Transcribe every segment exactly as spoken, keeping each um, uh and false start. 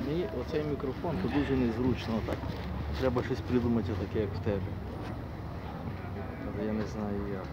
Мені оцей мікрофон то дуже незручно так. Треба щось придумати таке, як в тебе. Але я не знаю як.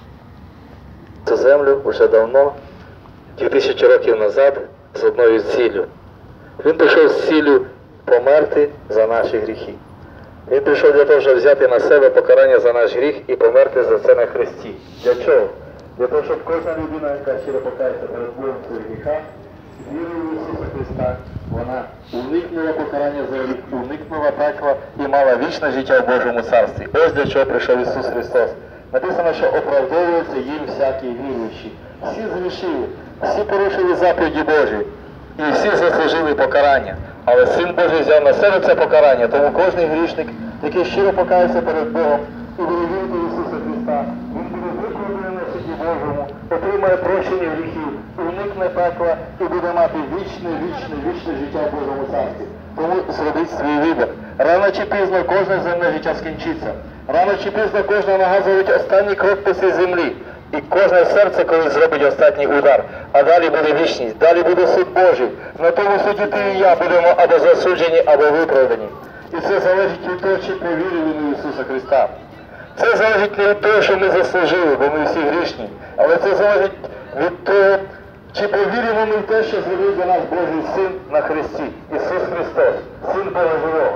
Цю землю вже давно, дві тисячі років назад, з одною ціллю. Він прийшов з ціллю померти за наші гріхи. Він прийшов для того, щоб взяти на себе покарання за наш гріх і померти за це на хресті. Для чого? Для того, щоб кожна людина, яка щиро покається перед Богом в своїх гріхах, вірою в Ісуса Христа, вона уникнула покарання за гріх, уникнула пекла і мала вічне життя в Божому Царстві. Ось для чого прийшов Ісус Христос. Написано, що оправдовується їм всякий віруючий. Всі згрішили, всі порушили заповіді Божі і всі заслужили покарання. Але Син Божий взяв на себе це покарання, тому кожен грішник, який щиро покається перед Богом і буде вірити в Ісуса Христа, він буде викладений на суді Божому, отримає прощення гріхів, уникне пекла і буде мати вічне, вічне, вічне життя в Божому Царстві. Тому зробіть свій вибір. Рано чи пізно кожне земне життя скінчиться. Рано чи пізно кожна нога зробить останній крок по цій землі. І кожне серце колись зробить останній удар. А далі буде вічність, далі буде суд Божий. На тому суді ти і я будемо або засуджені, або виправдані. І це залежить від того, чи повірили ми в Ісуса Христа. Це залежить не від того, що ми заслужили, бо ми всі грішні. Але це залежить від того, чи повіримо ми в те, що зробив для нас Божий Син на Христі. Ісус Христос, Син Бога Живого.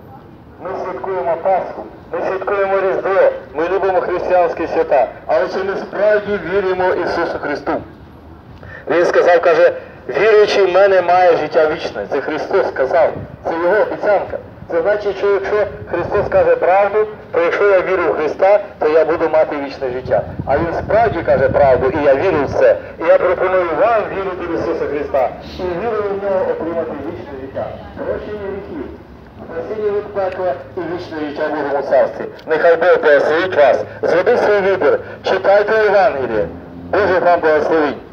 Ми святкуємо Пасху, ми святкуємо Різдво, ми любимо християнські свята. Але чи ми справді віримо Ісусу Христу? Він сказав, каже, віруючий в мене має життя вічне. Це Христос сказав, це Його обіцянка. Це значить, що якщо Христос каже правду, то якщо я вірю в Христа, то я буду мати вічне життя. А Він справді каже правду, і я вірю в це. І я пропоную вам вірити в Ісуса Христа. І вірою в Нього отримати вічне життя. Прощення гріхів, спасіння від пекла і вічне життя в Божому Царстві. Нехай Бог благословить вас. Зробіть свій вибір. Читайте Євангеліє. Боже вам благословить.